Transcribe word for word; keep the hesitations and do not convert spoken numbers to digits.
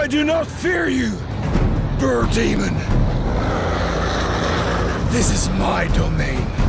I do not fear you, Bird Demon. This is my domain.